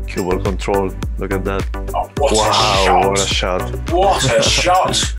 Keyboard control. Look at that. Oh, what a Wow, shot. what a shot. What a shot.